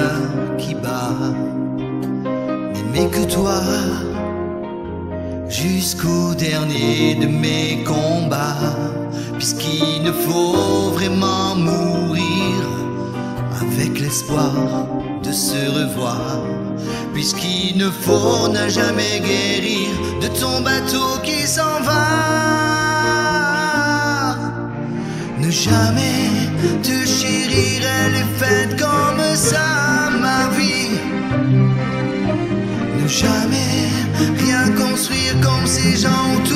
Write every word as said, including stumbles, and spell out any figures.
cœur qui bat, n'aimer que toi jusqu'au dernier de mes combats, puisqu'il ne faut vraiment mourir avec l'espoir de se revoir, puisqu'il ne faut ne jamais guérir de ton bateau qui s'en va. Ne jamais te chérir, elle est faite comme ça, ma vie. Ne jamais rien construire comme ces gens